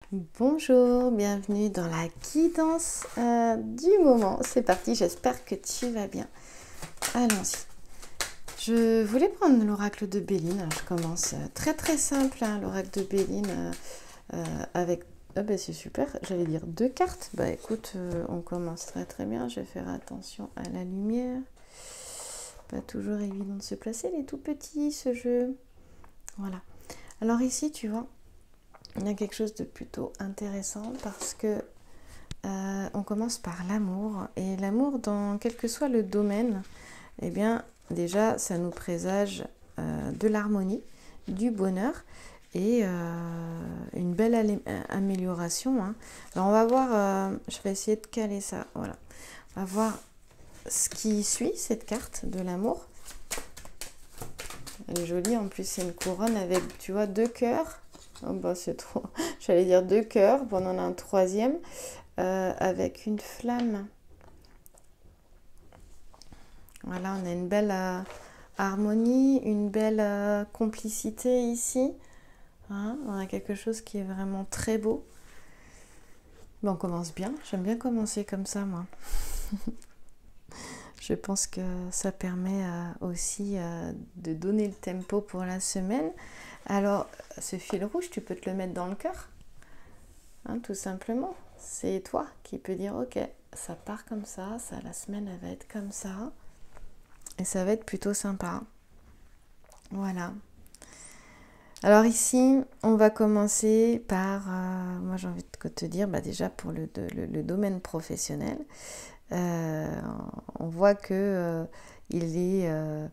Bonjour, bienvenue dans la guidance du moment. C'est parti, j'espère que tu vas bien. Allons-y. Je voulais prendre l'oracle de Béline. Je commence très simple, hein, l'oracle de Béline avec... Ah ben c'est super, j'allais dire 2 cartes. Bah écoute, on commence très bien. Je vais faire attention à la lumière. Pas toujours évident de se placer, il est tout petit ce jeu. Voilà. Alors ici, tu vois, il y a quelque chose de plutôt intéressant parce que on commence par l'amour. Et l'amour, dans quel que soit le domaine, eh bien, déjà, ça nous présage de l'harmonie, du bonheur et une belle amélioration. Hein. Alors, on va voir, je vais essayer de caler ça. Voilà. On va voir ce qui suit cette carte de l'amour. Elle est jolie, en plus, c'est une couronne avec, tu vois, 2 cœurs. Oh bah c'est trop, j'allais dire 2 cœurs, bon, on en a un troisième, avec une flamme. Voilà, on a une belle harmonie, une belle complicité ici. Hein, on a quelque chose qui est vraiment très beau. Bon, on commence bien, j'aime bien commencer comme ça, moi. Je pense que ça permet aussi de donner le tempo pour la semaine. Alors, ce fil rouge, tu peux te le mettre dans le cœur, hein, tout simplement. C'est toi qui peux dire, ok, ça part comme ça, la semaine, elle va être comme ça. Et ça va être plutôt sympa. Voilà. Alors ici, on va commencer par, moi j'ai envie de te dire, bah déjà pour le domaine professionnel, on voit que il est...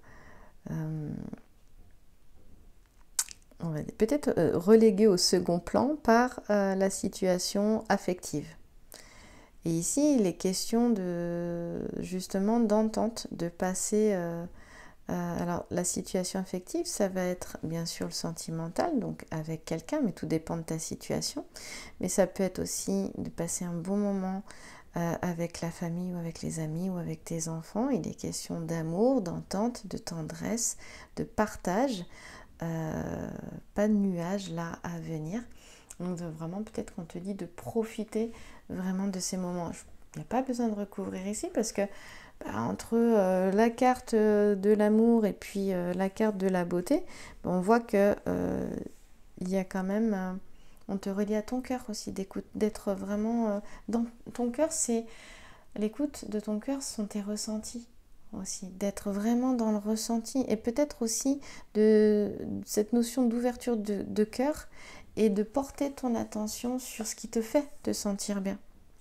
on va peut-être relégué au second plan par la situation affective. Et ici, il est question de justement d'entente, de passer... alors, la situation affective, ça va être bien sûr le sentimental, donc avec quelqu'un, mais tout dépend de ta situation. Mais ça peut être aussi de passer un bon moment avec la famille ou avec les amis ou avec tes enfants. Il est question d'amour, d'entente, de tendresse, de partage. Pas de nuages là à venir. Donc vraiment, peut-être qu'on te dit de profiter vraiment de ces moments. Il n'y a pas besoin de recouvrir ici parce que entre la carte de l'amour et puis la carte de la beauté, on voit que il y a quand même, on te relie à ton cœur aussi, d'être vraiment dans ton cœur. C'est l'écoute de ton cœur, sont tes ressentis aussi, d'être vraiment dans le ressenti et peut-être aussi de cette notion d'ouverture de cœur et de porter ton attention sur ce qui te fait te sentir bien.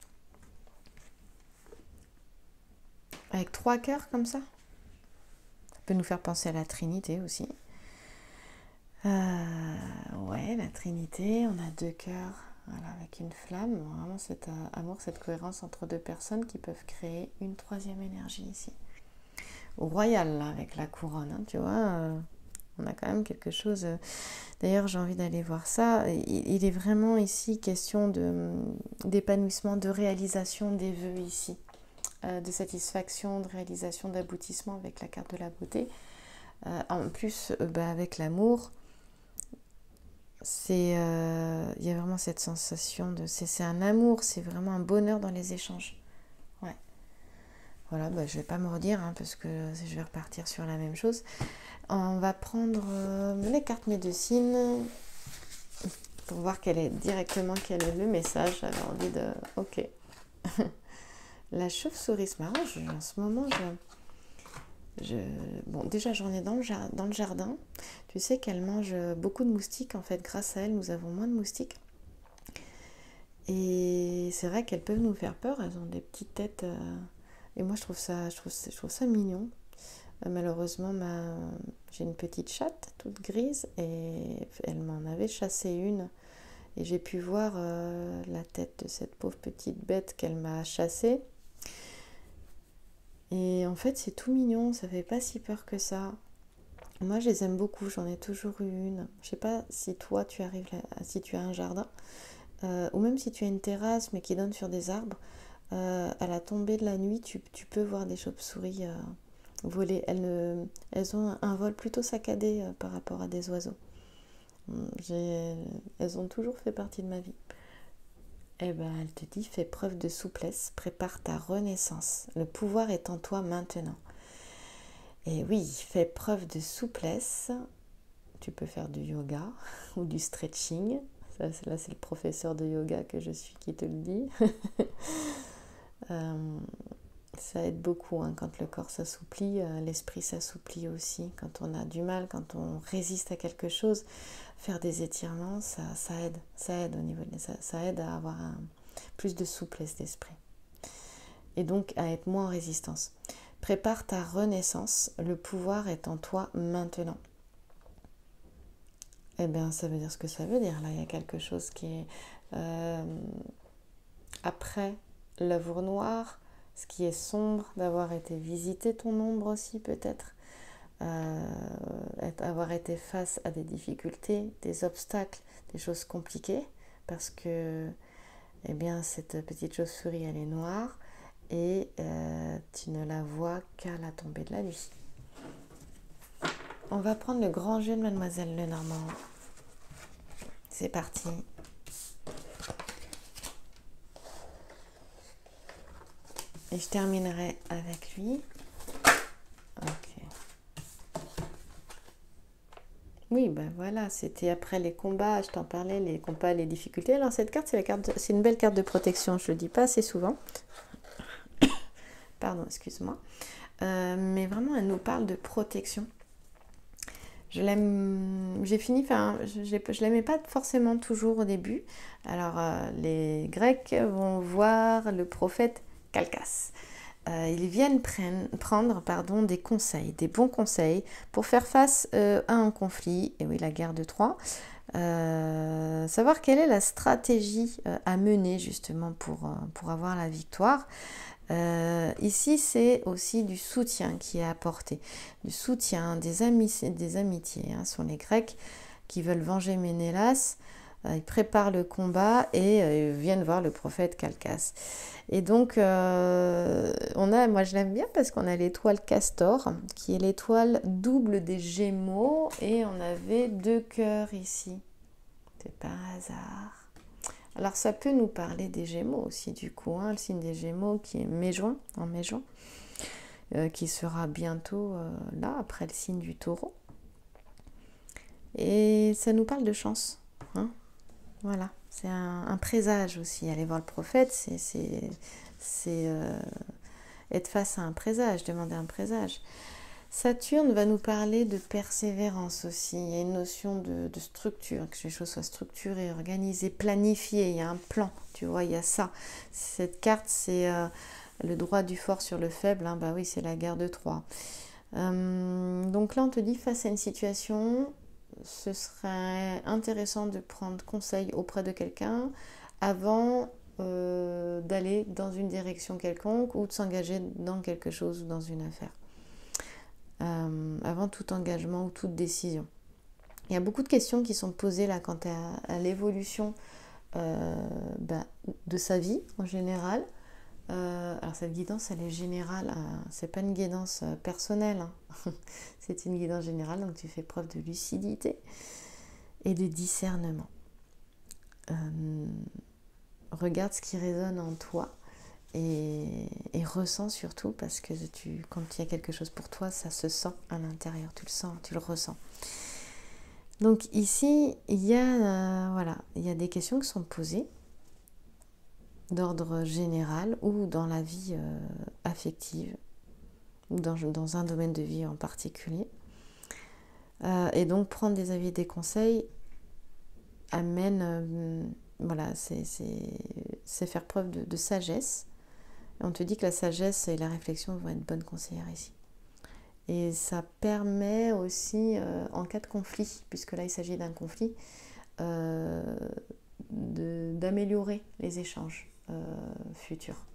Avec 3 cœurs comme ça peut nous faire penser à la Trinité aussi. Ouais, la Trinité, on a 2 cœurs, voilà, avec une flamme, vraiment cet amour, cette cohérence entre 2 personnes qui peuvent créer une 3e énergie ici. Au royal, là, avec la couronne, hein, tu vois, on a quand même quelque chose... D'ailleurs, j'ai envie d'aller voir ça. Il est vraiment ici question d'épanouissement, de réalisation des vœux ici. De satisfaction, de réalisation, d'aboutissement avec la carte de la beauté. En plus, avec l'amour, il y a vraiment cette sensation de... C'est un amour, c'est vraiment un bonheur dans les échanges. Ouais. Voilà, je ne vais pas me redire hein, parce que je vais repartir sur la même chose. On va prendre les cartes médecines pour voir directement quel est le message. J'avais envie de... Ok. La chauve-souris, c'est marrant, en ce moment, bon, déjà, j'en ai dans le jardin. Tu sais qu'elle mange beaucoup de moustiques. En fait, grâce à elle, nous avons moins de moustiques. Et c'est vrai qu'elles peuvent nous faire peur. Elles ont des petites têtes. Et moi, je trouve ça mignon. Malheureusement, j'ai une petite chatte toute grise et elle m'en avait chassé une. Et j'ai pu voir la tête de cette pauvre petite bête qu'elle m'a chassée. Et en fait, c'est tout mignon, ça fait pas si peur que ça. Moi, je les aime beaucoup, j'en ai toujours eu une. Je sais pas si toi, si tu as un jardin, ou même si tu as une terrasse, mais qui donne sur des arbres, à la tombée de la nuit, tu peux voir des chauves-souris voler. Elles ont un vol plutôt saccadé par rapport à des oiseaux. Elles ont toujours fait partie de ma vie. Eh ben, elle te dit, fais preuve de souplesse, prépare ta renaissance. Le pouvoir est en toi maintenant. Et oui, fais preuve de souplesse. Tu peux faire du yoga ou du stretching. Ça, là, c'est le professeur de yoga que je suis qui te le dit. Ça aide beaucoup hein, quand le corps s'assouplit, l'esprit s'assouplit aussi. Quand on a du mal, quand on résiste à quelque chose, faire des étirements, ça aide. Ça aide au niveau ça aide à avoir plus de souplesse d'esprit. Et donc à être moins en résistance. Prépare ta renaissance, le pouvoir est en toi maintenant. Eh bien, ça veut dire ce que ça veut dire. Là, il y a quelque chose qui est après l'œuvre noire, ce qui est sombre, d'avoir été visiter ton ombre aussi peut-être, avoir été face à des difficultés, des obstacles, des choses compliquées, parce que eh bien, cette petite chauve-souris, elle est noire et tu ne la vois qu'à la tombée de la nuit. On va prendre le grand jeu de Mademoiselle Lenormand. C'est parti. Et je terminerai avec lui. Ok. Oui, ben voilà, c'était après les combats, je t'en parlais, les combats, les difficultés. Alors cette carte, c'est une belle carte de protection, je le dis pas assez souvent. Pardon, excuse-moi. Mais vraiment, elle nous parle de protection. Je l'aimais pas forcément toujours au début. Alors, les Grecs vont voir le prophète Calcas. Ils viennent prendre des conseils, des bons conseils pour faire face à un conflit, et oui, la guerre de Troie. Savoir quelle est la stratégie à mener justement pour avoir la victoire. Ici, c'est aussi du soutien qui est apporté, du soutien, des amitiés. Hein, sont les Grecs qui veulent venger Ménélas. Ils préparent le combat et viennent voir le prophète Calcas. Et donc, moi je l'aime bien parce qu'on a l'étoile Castor, qui est l'étoile double des Gémeaux, et on avait 2 cœurs ici. C'est pas un hasard. Alors ça peut nous parler des Gémeaux aussi du coup, hein, le signe des Gémeaux qui est mai-juin, qui sera bientôt là, après le signe du Taureau. Et ça nous parle de chance. Hein. Voilà, c'est un présage aussi. Aller voir le prophète, c'est être face à un présage, demander un présage. Saturne va nous parler de persévérance aussi. Il y a une notion de structure, que les choses soient structurées, organisées, planifiées. Il y a un plan, tu vois, il y a ça. Cette carte, c'est le droit du fort sur le faible. Hein, bah oui, c'est la guerre de Troie. Donc là, on te dit, face à une situation, ce serait intéressant de prendre conseil auprès de quelqu'un avant d'aller dans une direction quelconque ou de s'engager dans quelque chose ou dans une affaire. Avant tout engagement ou toute décision. Il y a beaucoup de questions qui sont posées là quant à l'évolution de sa vie en général. Alors cette guidance, elle est générale, c'est pas une guidance personnelle, hein. C'est une guidance générale, donc tu fais preuve de lucidité et de discernement. Regarde ce qui résonne en toi. Et ressens surtout, parce que quand il y a quelque chose pour toi, ça se sent à l'intérieur, tu le sens, tu le ressens. Donc ici, il y a des questions qui sont posées d'ordre général ou dans la vie affective ou dans un domaine de vie en particulier. Et donc prendre des avis et des conseils amène, c'est faire preuve de sagesse. On te dit que la sagesse et la réflexion vont être bonnes conseillères ici. Et ça permet aussi, en cas de conflit, puisque là il s'agit d'un conflit, d'améliorer les échanges futurs.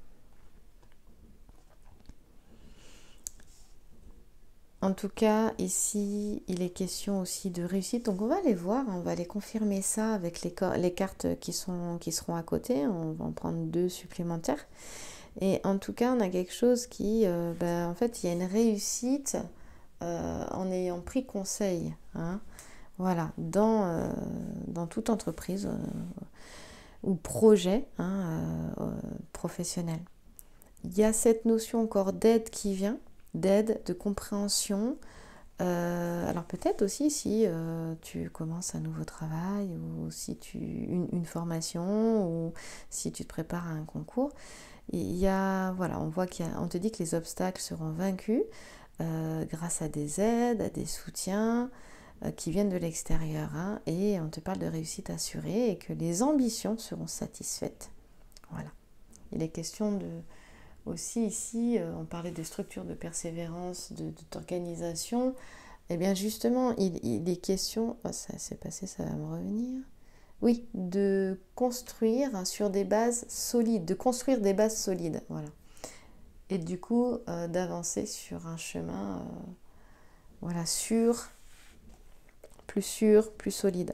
En tout cas, ici, il est question aussi de réussite. Donc on va aller voir, on va aller confirmer ça avec les cartes qui seront à côté. On va en prendre 2 supplémentaires. Et en tout cas, on a quelque chose qui, en fait, il y a une réussite en ayant pris conseil. Hein, voilà, dans toute entreprise, ou projet professionnel. Il y a cette notion encore d'aide qui vient, d'aide, de compréhension. Alors peut-être aussi si tu commences un nouveau travail ou si une formation ou si tu te prépares à un concours. Il y a, voilà, on te dit que les obstacles seront vaincus grâce à des aides, à des soutiens qui viennent de l'extérieur. Et on te parle de réussite assurée et que les ambitions seront satisfaites. Voilà. Il est question de aussi ici, on parlait des structures de persévérance, d'organisation. Eh bien justement, il est question, ça s'est passé, ça va me revenir. Oui, de construire sur des bases solides, de construire des bases solides, voilà. Et du coup, d'avancer sur un chemin, voilà, sûr, plus solide.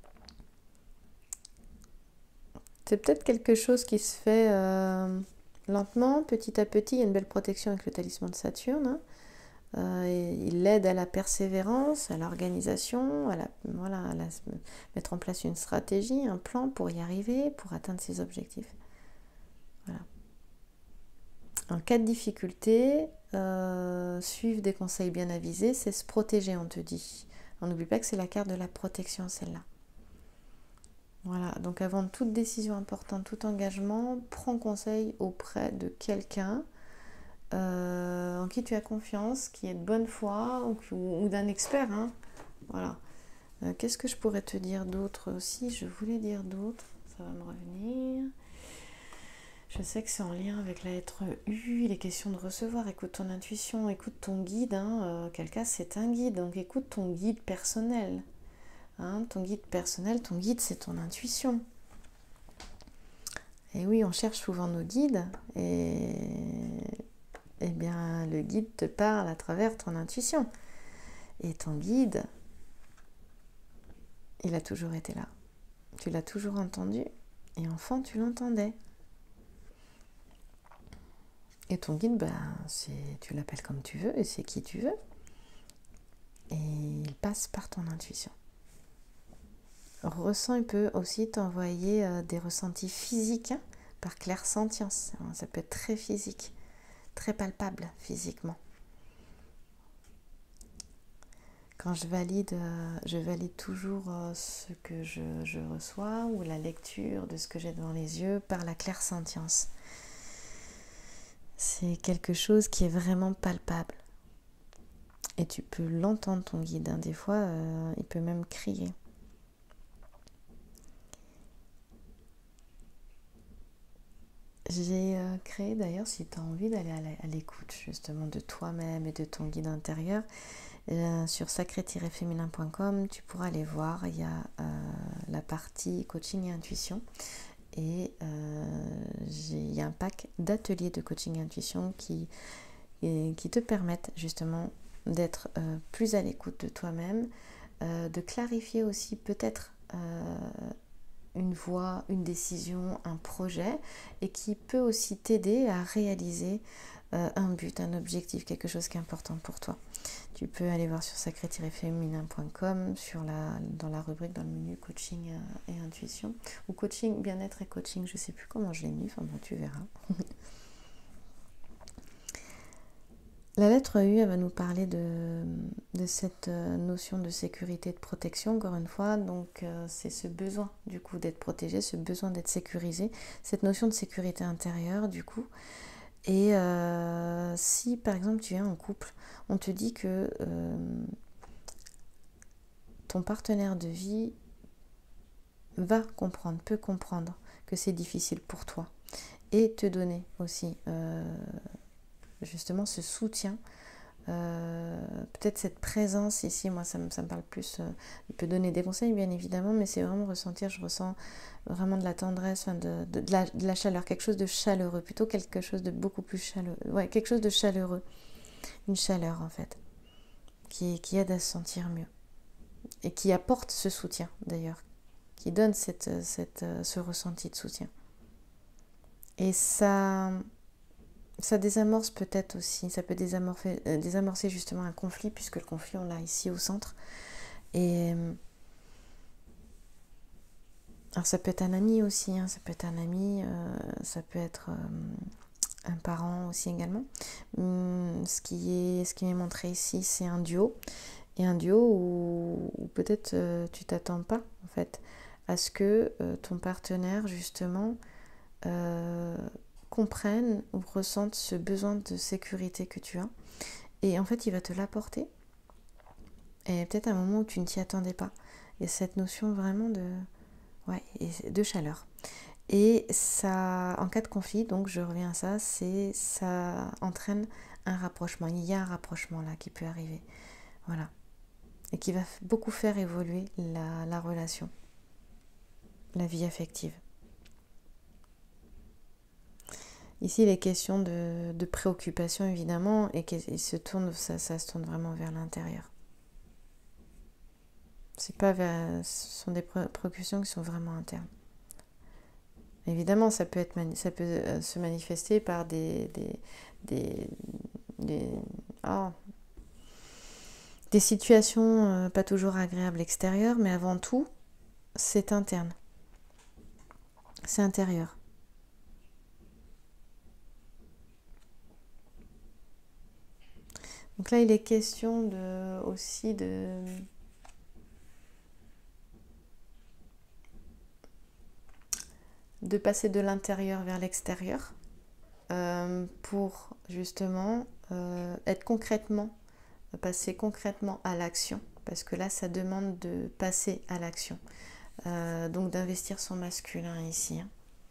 C'est peut-être quelque chose qui se fait lentement, petit à petit. Il y a une belle protection avec le talisman de Saturne. Il aide à la persévérance, à l'organisation, à mettre en place une stratégie, un plan pour y arriver, pour atteindre ses objectifs. Voilà. En cas de difficulté, suivre des conseils bien avisés, c'est se protéger, on te dit. On n'oublie pas que c'est la carte de la protection, celle-là. Voilà, donc avant toute décision importante, tout engagement, prends conseil auprès de quelqu'un en qui tu as confiance, qui est de bonne foi ou d'un expert. Voilà. Qu'est-ce que je pourrais te dire d'autre aussi? Je voulais dire d'autre, ça va me revenir. Je sais que c'est en lien avec la lettre U, il est question de recevoir. Écoute ton intuition, écoute ton guide. Quel cas c'est un guide, donc écoute ton guide personnel. Ton guide personnel, ton guide c'est ton intuition. Et oui, on cherche souvent nos guides et bien le guide te parle à travers ton intuition. Et ton guide, il a toujours été là. Tu l'as toujours entendu et enfant tu l'entendais. Et ton guide, tu l'appelles comme tu veux et c'est qui tu veux. Et il passe par ton intuition. Ressent, il peut aussi t'envoyer des ressentis physiques par clairsentience. Ça peut être très physique, très palpable physiquement. Quand je valide toujours ce que je reçois ou la lecture de ce que j'ai devant les yeux par la clairsentience. C'est quelque chose qui est vraiment palpable. Et tu peux l'entendre, ton guide. Des fois, il peut même crier. J'ai créé d'ailleurs, si tu as envie d'aller à l'écoute justement de toi-même et de ton guide intérieur, sur sacré-féminin.com, tu pourras aller voir, il y a la partie coaching et intuition. Et il y a un pack d'ateliers de coaching et intuition qui te permettent justement d'être plus à l'écoute de toi-même, de clarifier aussi peut-être une voie, une décision, un projet, et qui peut aussi t'aider à réaliser un but, un objectif, quelque chose qui est important pour toi. Tu peux aller voir sur sacré-féminin.com dans la rubrique, dans le menu coaching et intuition, ou coaching, bien-être et coaching, je ne sais plus comment je l'ai mis, enfin bon, tu verras. La lettre U, elle va nous parler de cette notion de sécurité, de protection, encore une fois. Donc, c'est ce besoin, du coup, d'être protégé, ce besoin d'être sécurisé, cette notion de sécurité intérieure, du coup. Et si, par exemple, tu es en couple, on te dit que ton partenaire de vie va comprendre, peut comprendre que c'est difficile pour toi. Et te donner aussi justement ce soutien, peut-être cette présence ici. Moi ça me parle plus, il peut donner des conseils bien évidemment, mais c'est vraiment ressentir, je ressens vraiment de la tendresse, de la chaleur, quelque chose de chaleureux, plutôt quelque chose de beaucoup plus chaleureux, ouais, quelque chose de chaleureux, une chaleur en fait, qui aide à se sentir mieux, et qui apporte ce soutien d'ailleurs, qui donne ce ressenti de soutien. Et ça désamorce peut-être aussi, ça peut désamorcer justement un conflit, puisque le conflit on l'a ici au centre. Et Alors ça peut être un ami aussi, hein, ça peut être un ami, ça peut être un parent aussi également. Ce qui m'est montré ici, c'est un duo. Et un duo où peut-être tu t'attends pas en fait à ce que ton partenaire justement comprenne ou ressente ce besoin de sécurité que tu as. Et en fait, il va te l'apporter. Et peut-être à un moment où tu ne t'y attendais pas. Il y a cette notion vraiment de chaleur. Et ça, en cas de conflit, donc je reviens à ça, ça entraîne un rapprochement. Il y a un rapprochement là qui peut arriver. Voilà. Et qui va beaucoup faire évoluer la relation, la vie affective. Ici, il est question de préoccupation évidemment, et ça se tourne vraiment vers l'intérieur. Ce sont des préoccupations qui sont vraiment internes. Évidemment, ça peut se manifester par des situations pas toujours agréables extérieures, mais avant tout, c'est interne. C'est intérieur. Donc là, il est question aussi de passer de l'intérieur vers l'extérieur pour justement passer concrètement à l'action, parce que là, ça demande de passer à l'action. Donc d'investir son masculin ici. Hein.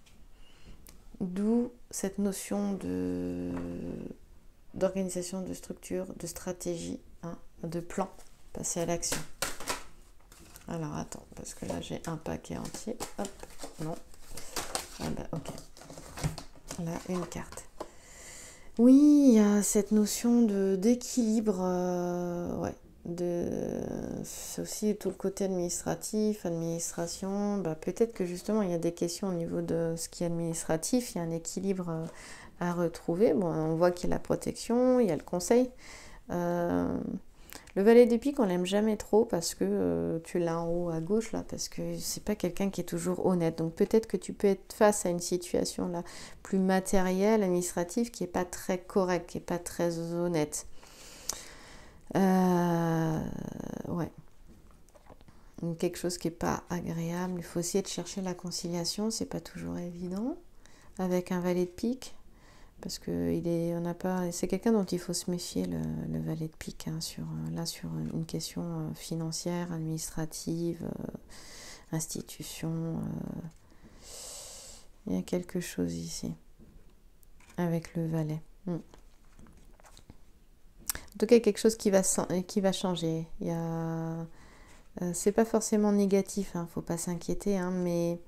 D'où cette notion d'organisation, de structure, de stratégie, hein, de plan, passer à l'action. Alors attends, parce que là j'ai un paquet entier. Hop, non. Ah bah ok. Là, une carte. Oui, il y a cette notion d'équilibre, ouais. C'est aussi tout le côté administratif, administration. Bah, peut-être que justement il y a des questions au niveau de ce qui est administratif, il y a un équilibre à retrouver. Bon, on voit qu'il y a la protection, il y a le conseil. Le valet d'épée, on l'aime jamais trop parce que tu l'as en haut à gauche là, parce que c'est pas quelqu'un qui est toujours honnête. Donc peut-être que tu peux être face à une situation là plus matérielle, administrative, qui est pas très correcte, qui est pas très honnête. Ouais. Donc, quelque chose qui est pas agréable. Il faut essayer de chercher la conciliation, c'est pas toujours évident avec un valet de pique. Parce que c'est quelqu'un dont il faut se méfier, le valet de pique, hein, sur une question financière, administrative, institution. Il y a quelque chose ici, avec le valet. En tout cas, quelque chose qui va changer. C'est pas forcément négatif, hein, faut pas s'inquiéter, hein, mais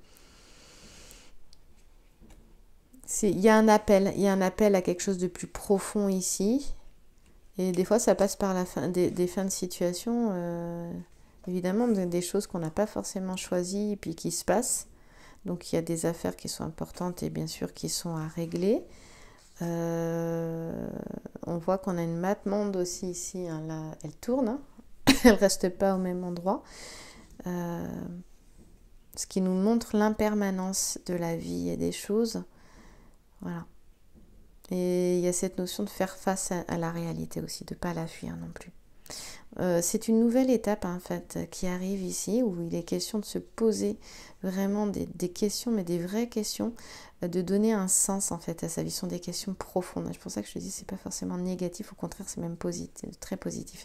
il y a un appel à quelque chose de plus profond ici. Et des fois, ça passe par des fins de situation, évidemment, des choses qu'on n'a pas forcément choisies et puis qui se passent. Donc, il y a des affaires qui sont importantes et bien sûr qui sont à régler. On voit qu'on a une mate-monde aussi ici. Hein, là, elle tourne, hein. Elle ne reste pas au même endroit. Ce qui nous montre l'impermanence de la vie et des choses. Voilà. Et il y a cette notion de faire face à la réalité aussi, de ne pas la fuir non plus. C'est une nouvelle étape en fait qui arrive ici, où il est question de se poser vraiment des questions, mais des vraies questions, de donner un sens en fait à sa vie. Ce sont des questions profondes. C'est pour ça que je te dis, c'est pas forcément négatif, au contraire, c'est même positif, très positif.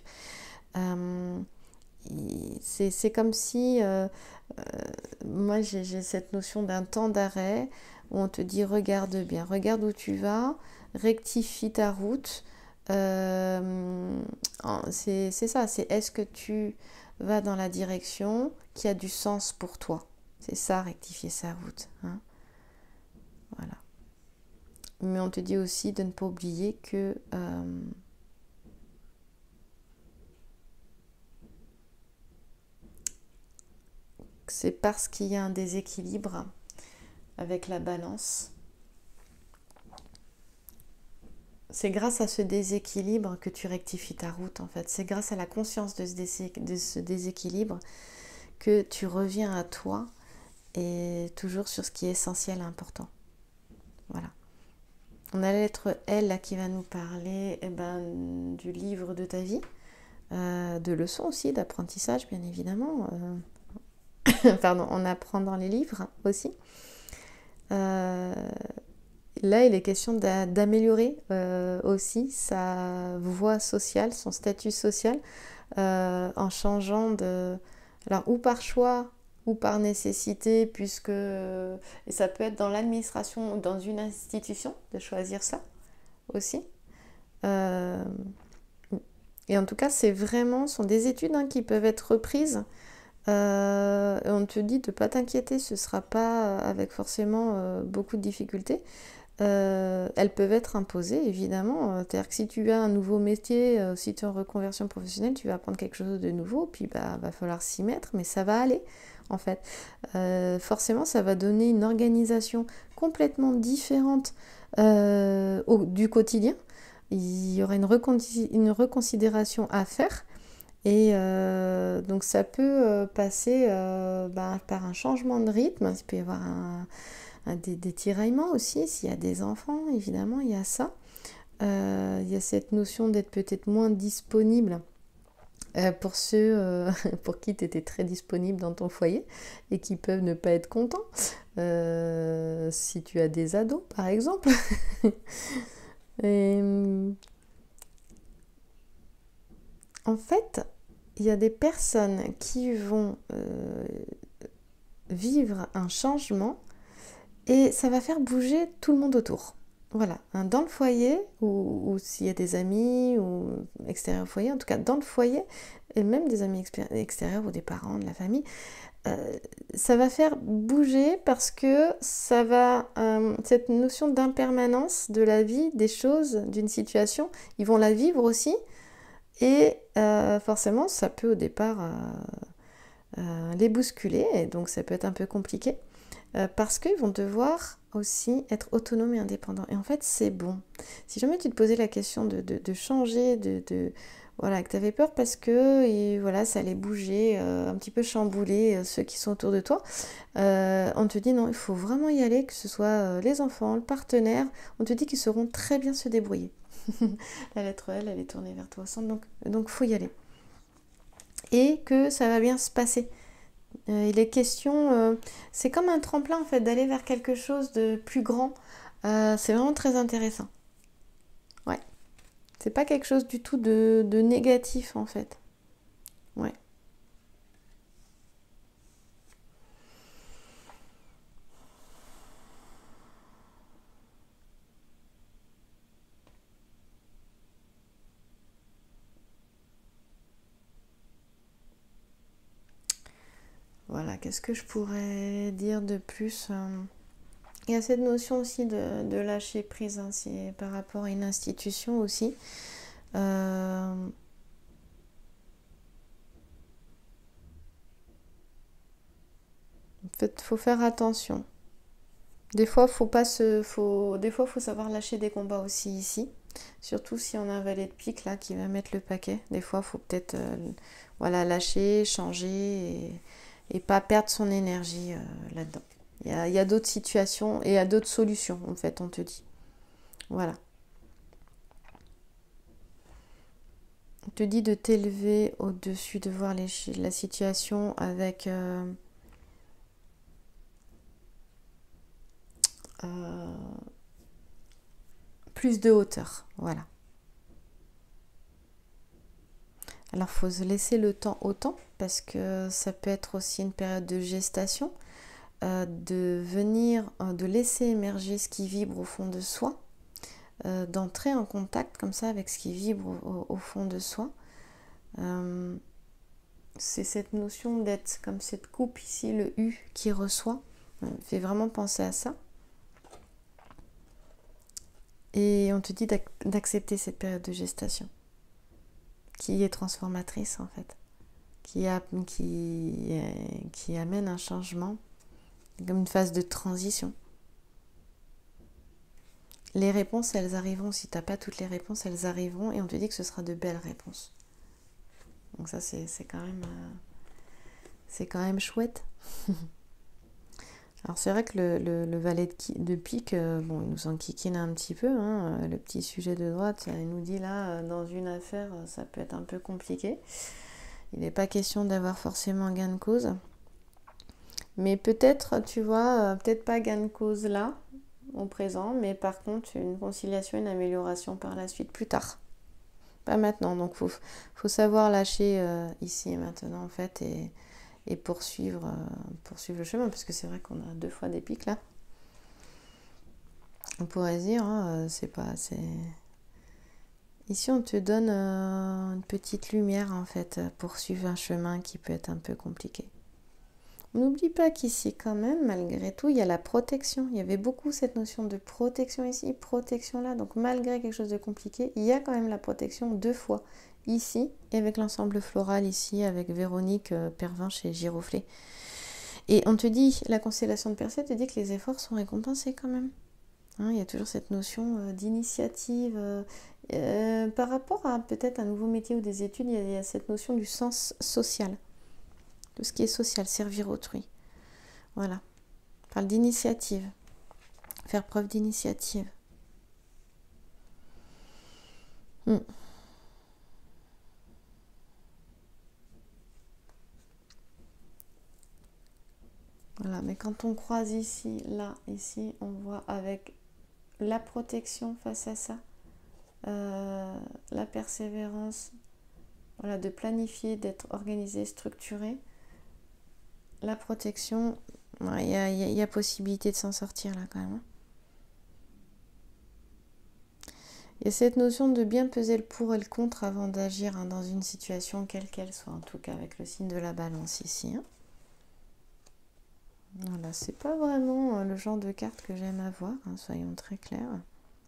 C'est comme si moi j'ai cette notion d'un temps d'arrêt où on te dit regarde bien, regarde où tu vas, rectifie ta route. C'est ça, c'est est-ce que tu vas dans la direction qui a du sens pour toi. C'est ça, rectifier sa route. Hein. Voilà. Mais on te dit aussi de ne pas oublier que c'est parce qu'il y a un déséquilibre avec la balance. C'est grâce à ce déséquilibre que tu rectifies ta route en fait. C'est grâce à la conscience de ce déséquilibre que tu reviens à toi et toujours sur ce qui est essentiel et important. Voilà. On a la lettre L là, qui va nous parler du livre de ta vie, de leçons aussi, d'apprentissage bien évidemment. Pardon, on apprend dans les livres aussi. Là, il est question d'améliorer aussi sa voie sociale, son statut social, en changeant de... Alors, ou par choix, ou par nécessité, puisque... et ça peut être dans l'administration ou dans une institution, de choisir ça aussi. Et en tout cas, ce sont des études qui peuvent être reprises. On te dit de ne pas t'inquiéter, ce ne sera pas avec forcément beaucoup de difficultés. Elles peuvent être imposées, évidemment. C'est-à-dire que si tu as un nouveau métier, si tu es en reconversion professionnelle, tu vas apprendre quelque chose de nouveau, puis va falloir s'y mettre, mais ça va aller, en fait. Forcément, ça va donner une organisation complètement différente du quotidien. Il y aura une reconsidération à faire. Et donc ça peut passer par un changement de rythme. Il peut y avoir des tiraillements aussi, s'il y a des enfants, évidemment, il y a ça. Il y a cette notion d'être peut-être moins disponible pour ceux pour qui tu étais très disponible dans ton foyer et qui peuvent ne pas être contents. Si tu as des ados, par exemple. Et, en fait, il y a des personnes qui vont vivre un changement et ça va faire bouger tout le monde autour. Voilà, dans le foyer, ou s'il y a des amis, ou extérieurs au foyer, en tout cas dans le foyer, et même des amis extérieurs ou des parents, de la famille, ça va faire bouger parce que ça va, cette notion d'impermanence de la vie, des choses, d'une situation, ils vont la vivre aussi, et forcément ça peut au départ les bousculer, et donc ça peut être un peu compliqué. Parce qu'ils vont devoir aussi être autonomes et indépendants. Et en fait, c'est bon. Si jamais tu te posais la question de changer, voilà, que tu avais peur parce que voilà, ça allait bouger, un petit peu chambouler ceux qui sont autour de toi, on te dit non, il faut vraiment y aller, que ce soit les enfants, le partenaire, on te dit qu'ils sauront très bien se débrouiller. La lettre L, elle est tournée vers toi au centre, donc faut y aller. Et que ça va bien se passer. Il est question, c'est comme un tremplin en fait, d'aller vers quelque chose de plus grand. C'est vraiment très intéressant. Ouais. C'est pas quelque chose du tout de négatif en fait. Ouais. Voilà, qu'est-ce que je pourrais dire de plus Il y a cette notion aussi de lâcher prise, c'est par rapport à une institution aussi. En fait, faut faire attention. Des fois, faut savoir lâcher des combats aussi ici. Surtout si on a un valet de pique là qui va mettre le paquet. Des fois, faut peut-être lâcher, changer et pas perdre son énergie là-dedans. Il y a d'autres situations et il y a d'autres solutions, en fait, on te dit. Voilà. On te dit de t'élever au-dessus, de voir la situation avec plus de hauteur. Voilà. Alors, il faut se laisser le temps au temps, parce que ça peut être aussi une période de gestation, de laisser émerger ce qui vibre au fond de soi, d'entrer en contact comme ça avec ce qui vibre au fond de soi. C'est cette notion d'être comme cette coupe ici, le U qui reçoit, fait vraiment penser à ça. Et on te dit d'accepter cette période de gestation, qui est transformatrice en fait, qui amène un changement, comme une phase de transition. Les réponses, elles arriveront. Si tu n'as pas toutes les réponses, elles arriveront, et on te dit que ce sera de belles réponses. Donc ça, c'est quand même chouette. Alors c'est vrai que le valet de pique, bon, il nous enquiquine un petit peu, hein, le petit sujet de droite, il nous dit là, dans une affaire, ça peut être un peu compliqué. Il n'est pas question d'avoir forcément gain de cause. Mais peut-être, tu vois, peut-être pas gain de cause là, au présent, mais par contre une conciliation, une amélioration par la suite, plus tard. Pas maintenant, donc faut savoir lâcher ici et maintenant en fait et poursuivre le chemin, parce que c'est vrai qu'on a 2 fois des pics là. On pourrait dire, hein, c'est pas assez. Ici on te donne une petite lumière en fait pour suivre un chemin qui peut être un peu compliqué. N'oublie pas qu'ici quand même, malgré tout, il y a la protection. Il y avait beaucoup cette notion de protection ici, protection là. Donc malgré quelque chose de compliqué, il y a quand même la protection 2 fois. Ici, et avec l'ensemble floral ici, avec Véronique Pervin chez Giroflée. Et on te dit, la constellation de Persée te dit que les efforts sont récompensés quand même. Hein, il y a toujours cette notion d'initiative. Par rapport à peut-être un nouveau métier ou des études, il y a cette notion du sens social. De ce qui est social, servir autrui. Voilà. On parle d'initiative. Faire preuve d'initiative. Voilà, mais quand on croise ici, là, ici, on voit avec la protection face à ça, la persévérance, voilà, de planifier, d'être organisé, structuré. La protection, il y a possibilité de s'en sortir là quand même. Il y a cette notion de bien peser le pour et le contre avant d'agir dans une situation quelle qu'elle soit, en tout cas avec le signe de la balance ici. Voilà, c'est pas vraiment le genre de carte que j'aime avoir, soyons très clairs.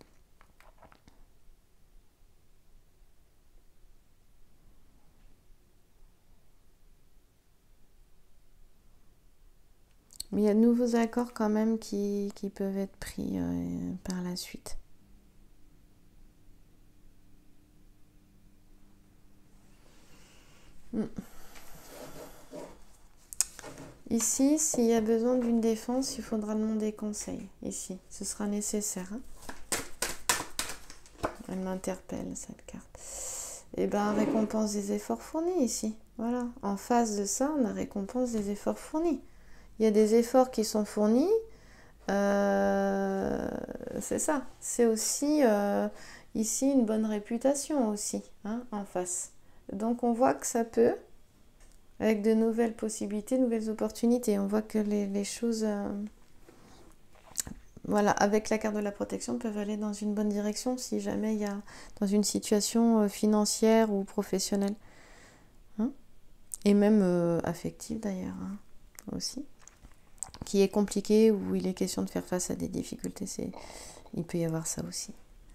Mais il y a de nouveaux accords quand même qui peuvent être pris par la suite. Ici, s'il y a besoin d'une défense, il faudra demander conseil. Ici, ce sera nécessaire. Elle m'interpelle, cette carte. Et bien, récompense des efforts fournis ici. Voilà. En face de ça, on a récompense des efforts fournis. Il y a des efforts qui sont fournis. C'est ça. C'est aussi ici une bonne réputation aussi, en face. Donc, on voit que ça peut, avec de nouvelles possibilités, de nouvelles opportunités. On voit que les choses, voilà, avec la carte de la protection, peuvent aller dans une bonne direction si jamais il y a dans une situation financière ou professionnelle. Et même affective d'ailleurs, aussi. Qui est compliquée, où il est question de faire face à des difficultés. Il peut y avoir ça aussi.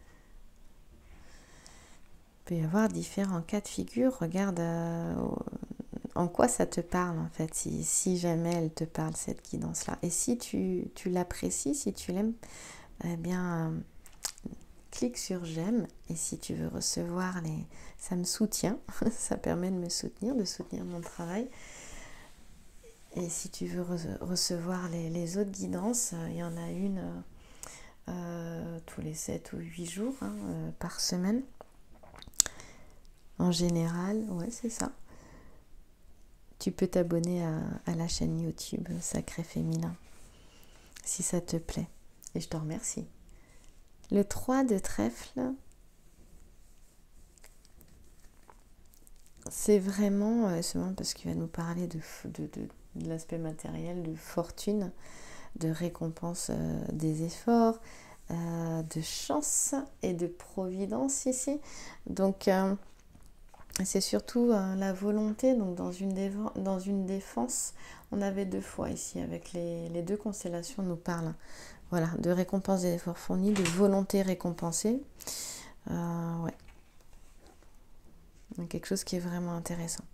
Il peut y avoir différents cas de figure. Regarde en quoi ça te parle en fait, si jamais elle te parle, cette guidance-là. Et si tu l'apprécies, si tu l'aimes, eh bien, clique sur j'aime. Et si tu veux recevoir ça me soutient, ça permet de me soutenir, de soutenir mon travail. Et si tu veux recevoir les autres guidances, il y en a une tous les 7 ou 8 jours par semaine. En général, ouais, c'est ça. Tu peux t'abonner à la chaîne YouTube Sacré Féminin, si ça te plaît. Et je te remercie. Le 3 de trèfle, c'est vraiment parce qu'il va nous parler de l'aspect matériel, de fortune, de récompense des efforts, de chance et de providence ici. Donc, c'est surtout la volonté. Donc, dans une défense, on avait 2 fois ici, avec les 2 constellations nous parlent. Voilà, de récompense des efforts fournis, de volonté récompensée. Ouais. Quelque chose qui est vraiment intéressant.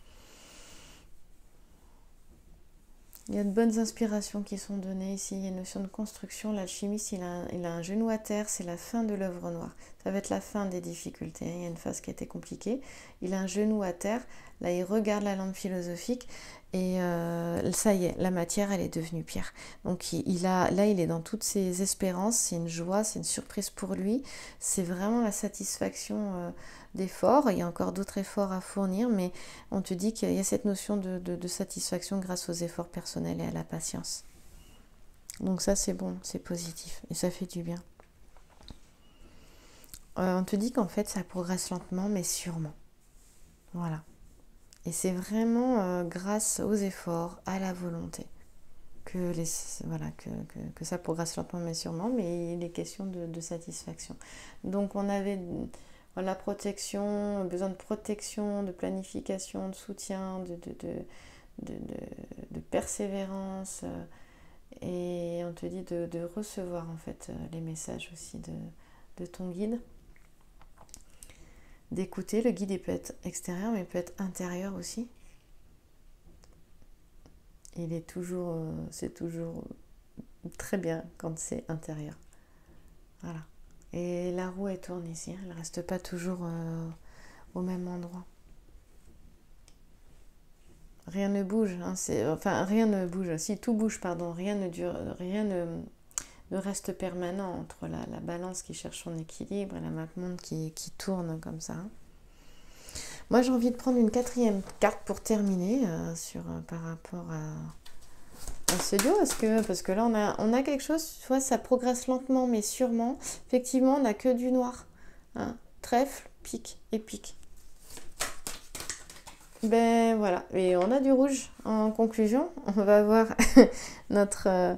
Il y a de bonnes inspirations qui sont données ici. Il y a une notion de construction. L'alchimiste, il a un genou à terre. C'est la fin de l'œuvre noire. Ça va être la fin des difficultés. Il y a une phase qui a été compliquée. Il a un genou à terre. Là, il regarde la lampe philosophique et ça y est, la matière, elle est devenue pierre. Donc il est dans toutes ses espérances, c'est une joie, c'est une surprise pour lui. C'est vraiment la satisfaction d'efforts. Il y a encore d'autres efforts à fournir, mais on te dit qu'il y a cette notion de satisfaction grâce aux efforts personnels et à la patience. Donc ça, c'est bon, c'est positif et ça fait du bien. On te dit qu'en fait, ça progresse lentement, mais sûrement. Voilà. Et c'est vraiment grâce aux efforts, à la volonté, que ça progresse lentement mais sûrement, mais il est question de satisfaction. Donc on avait la protection, besoin de protection, de planification, de soutien, de persévérance, et on te dit de recevoir en fait les messages aussi de ton guide. D'écouter, le guide il peut être extérieur mais il peut être intérieur aussi. C'est toujours très bien quand c'est intérieur. Voilà. Et la roue elle tourne ici, elle ne reste pas toujours au même endroit. Rien ne bouge, hein, rien ne bouge. Si tout bouge, pardon, rien ne reste permanent entre la balance qui cherche son équilibre et la map-monde qui tourne comme ça. Moi, j'ai envie de prendre une 4e carte pour terminer par rapport à ce duo. Parce que là, on a quelque chose, tu vois, ça progresse lentement mais sûrement. Effectivement, on n'a que du noir. Hein. Trèfle, pique et pique. Ben voilà, et on a du rouge. En conclusion, on va voir notre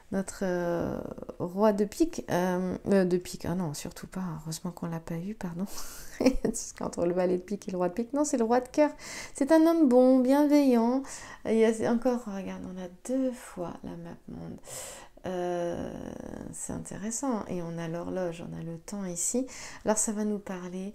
roi de pique. De pique, ah non, surtout pas. Heureusement qu'on l'a pas eu, pardon. Entre le valet de pique et le roi de pique. Non, c'est le roi de cœur. C'est un homme bon, bienveillant. Il y a encore, regarde, on a 2 fois la map monde. C'est intéressant. Et on a l'horloge, on a le temps ici. Alors ça va nous parler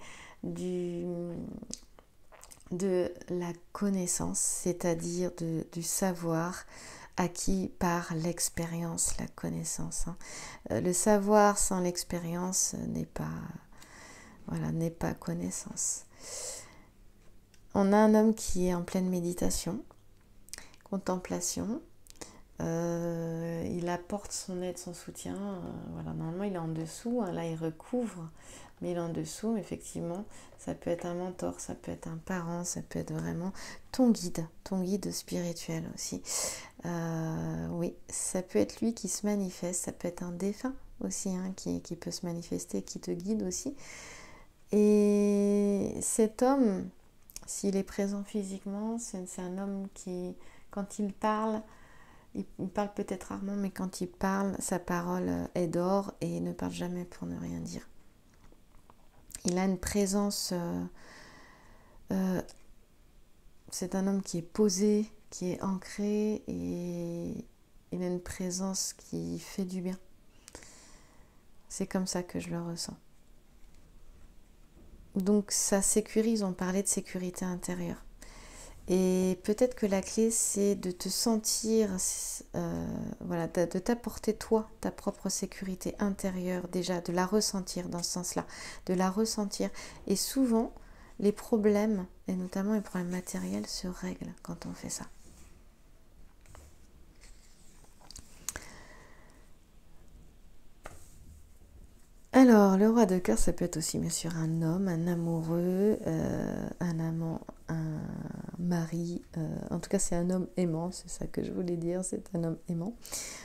de la connaissance, c'est-à-dire du savoir acquis par l'expérience, la connaissance. Le savoir sans l'expérience n'est pas connaissance. On a un homme qui est en pleine méditation, contemplation. Il apporte son aide, son soutien. Normalement, il est en dessous. Là, il recouvre, mais il est en dessous. Effectivement, ça peut être un mentor, ça peut être un parent, ça peut être vraiment ton guide spirituel aussi. Oui, ça peut être lui qui se manifeste, ça peut être un défunt aussi qui peut se manifester, qui te guide aussi. Et cet homme, s'il est présent physiquement, c'est un homme qui, quand il parle peut-être rarement, mais quand il parle, sa parole est d'or et il ne parle jamais pour ne rien dire. Il a une présence, c'est un homme qui est posé, qui est ancré et il a une présence qui fait du bien. C'est comme ça que je le ressens. Donc ça sécurise, on parlait de sécurité intérieure. Et peut-être que la clé, c'est de te sentir, de t'apporter toi, ta propre sécurité intérieure déjà, de la ressentir dans ce sens-là, de la ressentir. Et souvent, les problèmes, et notamment les problèmes matériels, se règlent quand on fait ça. Alors, le roi de cœur, ça peut être aussi bien sûr un homme, un amoureux, un amant, un mari. En tout cas, c'est un homme aimant, c'est ça que je voulais dire, c'est un homme aimant.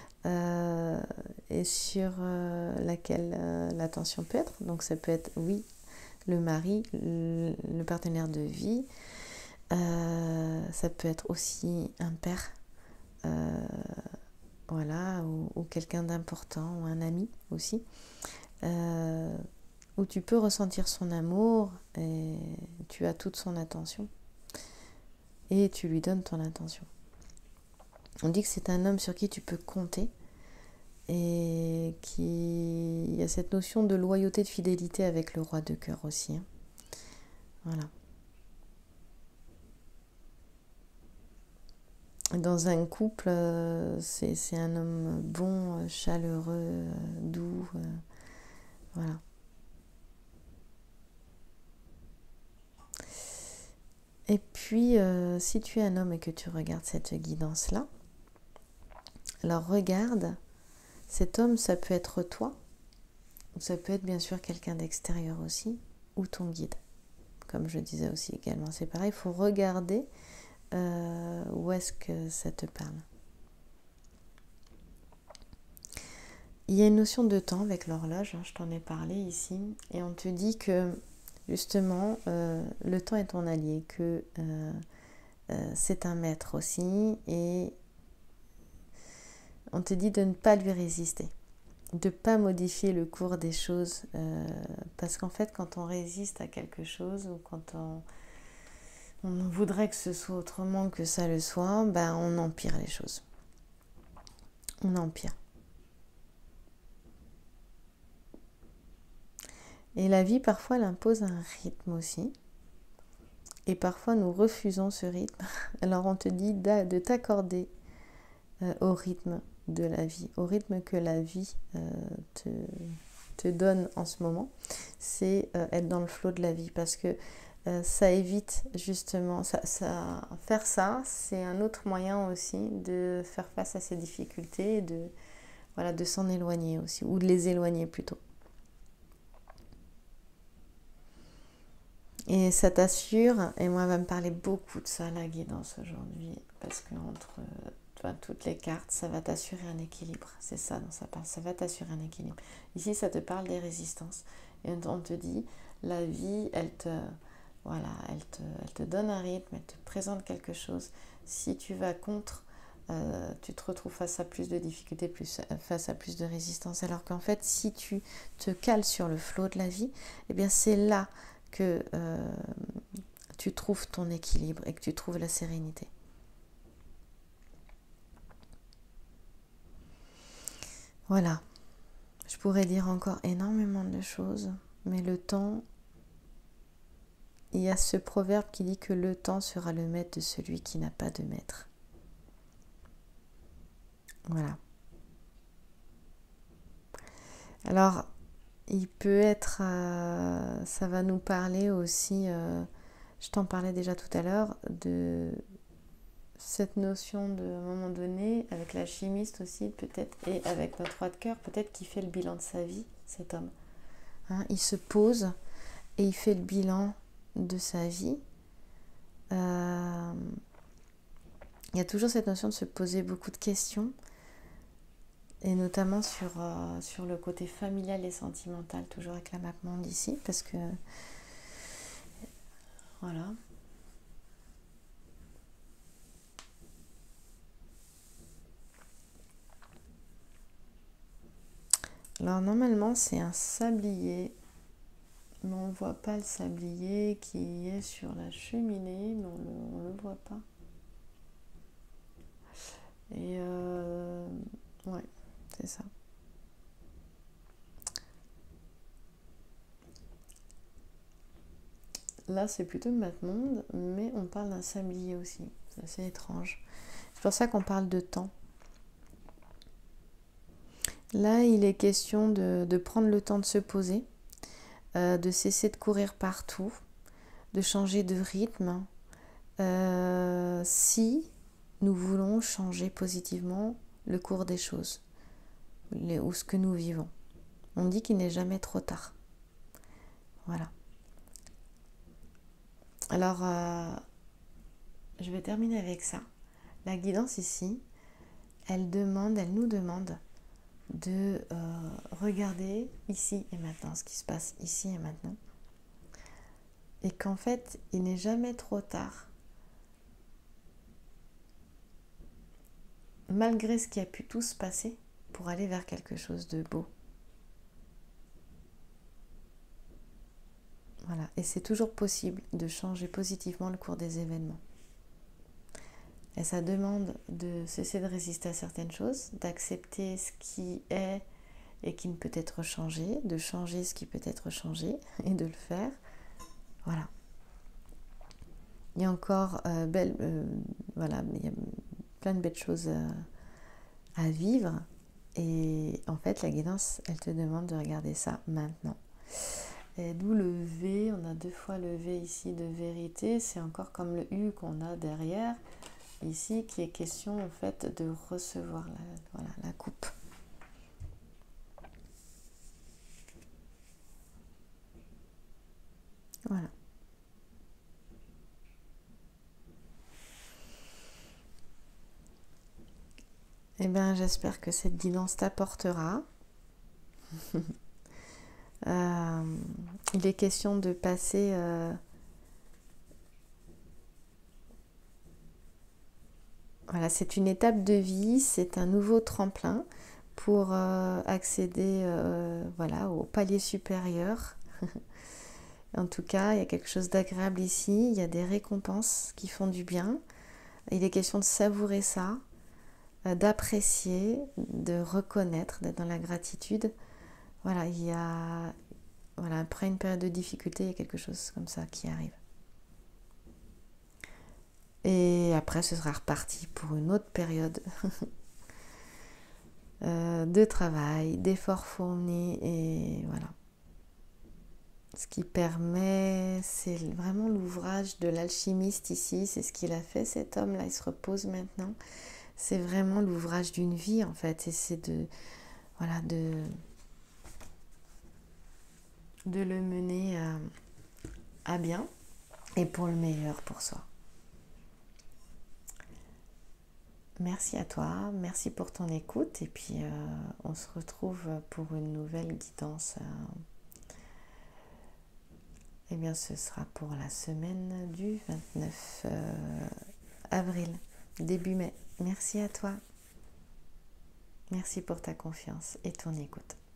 Et sur laquelle l'attention peut être. Donc, ça peut être, oui, le mari, le partenaire de vie. Ça peut être aussi un père, ou quelqu'un d'important, ou un ami aussi. Où tu peux ressentir son amour et tu as toute son attention et tu lui donnes ton attention. On dit que c'est un homme sur qui tu peux compter et il y a cette notion de loyauté, de fidélité avec le roi de cœur aussi. Voilà. Dans un couple, c'est un homme bon, chaleureux, doux. Voilà. Et puis, si tu es un homme et que tu regardes cette guidance-là, alors regarde, cet homme, ça peut être toi, ou ça peut être bien sûr quelqu'un d'extérieur aussi, ou ton guide. Comme je disais aussi également, c'est pareil, il faut regarder où est-ce que ça te parle. Il y a une notion de temps avec l'horloge, je t'en ai parlé ici, et on te dit que justement, le temps est ton allié, que c'est un maître aussi, et on te dit de ne pas lui résister, de ne pas modifier le cours des choses, parce qu'en fait, quand on résiste à quelque chose, ou quand on voudrait que ce soit autrement que ça le soit, ben on empire les choses. On empire. Et la vie, parfois, elle impose un rythme aussi. Et parfois, nous refusons ce rythme. Alors, on te dit de t'accorder au rythme de la vie, au rythme que la vie te donne en ce moment. C'est être dans le flot de la vie. Parce que ça évite justement... faire ça, c'est un autre moyen aussi de faire face à ces difficultés, de s'en éloigner aussi, ou de les éloigner plutôt. Et ça t'assure, et moi, elle va me parler beaucoup de ça, la guidance aujourd'hui, parce que entre toutes les cartes, ça va t'assurer un équilibre. C'est ça dont ça parle, ça va t'assurer un équilibre. Ici, ça te parle des résistances. Et on te dit, la vie, elle te donne un rythme, elle te présente quelque chose. Si tu vas contre, tu te retrouves face à plus de difficultés, face à plus de résistance. Alors qu'en fait, si tu te cales sur le flot de la vie, eh bien c'est là que tu trouves ton équilibre et que tu trouves la sérénité. Voilà. Je pourrais dire encore énormément de choses, mais le temps, il y a ce proverbe qui dit que le temps sera le maître de celui qui n'a pas de maître. Voilà. Alors, il peut être, ça va nous parler aussi, je t'en parlais déjà tout à l'heure, de cette notion de, à un moment donné, avec la chimiste aussi peut-être, et avec notre roi de cœur, peut-être qu'il fait le bilan de sa vie, cet homme. Hein, il se pose et il fait le bilan de sa vie. Il y a toujours cette notion de se poser beaucoup de questions, et notamment sur le côté familial et sentimental, toujours avec la map monde ici, parce que voilà. Alors normalement c'est un sablier, mais on ne voit pas le sablier qui est sur la cheminée, mais on ne le voit pas. Et ouais, c'est ça. Là, c'est plutôt le mat-monde, mais on parle d'un sablier aussi. C'est assez étrange. C'est pour ça qu'on parle de temps. Là, il est question de prendre le temps de se poser, de cesser de courir partout, de changer de rythme. Si nous voulons changer positivement le cours des choses, ou ce que nous vivons. On dit qu'il n'est jamais trop tard. Voilà. Alors, je vais terminer avec ça. La guidance ici, elle nous demande de regarder ici et maintenant, ce qui se passe ici et maintenant. Et qu'en fait, il n'est jamais trop tard, malgré ce qui a pu tout se passer, pour aller vers quelque chose de beau. Voilà, et c'est toujours possible de changer positivement le cours des événements. Et ça demande de cesser de résister à certaines choses, d'accepter ce qui est et qui ne peut être changé, de changer ce qui peut être changé et de le faire. Voilà. Il y a encore voilà, il y a plein de belles choses à vivre. Et en fait, la guidance, elle te demande de regarder ça maintenant. Et d'où le V, on a 2 fois le V ici de vérité, c'est encore comme le U qu'on a derrière, ici, qui est question en fait de recevoir voilà, la coupe. Voilà. Eh bien, j'espère que cette guidance t'apportera. Il est question de passer voilà, c'est une étape de vie, c'est un nouveau tremplin pour accéder voilà, au palier supérieur. En tout cas, il y a quelque chose d'agréable ici, il y a des récompenses qui font du bien. Il est question de savourer ça, d'apprécier, de reconnaître, d'être dans la gratitude. Voilà, il y a voilà, après une période de difficulté, il y a quelque chose comme ça qui arrive. Et après, ce sera reparti pour une autre période de travail, d'efforts fournis et voilà. Ce qui permet, c'est vraiment l'ouvrage de l'alchimiste ici, c'est ce qu'il a fait cet homme-là, il se repose maintenant. C'est vraiment l'ouvrage d'une vie en fait, et c'est voilà, de le mener à bien et pour le meilleur pour soi. Merci à toi, merci pour ton écoute et puis on se retrouve pour une nouvelle guidance. Eh bien, ce sera pour la semaine du 29 avril, début mai. Merci à toi. Merci pour ta confiance et ton écoute.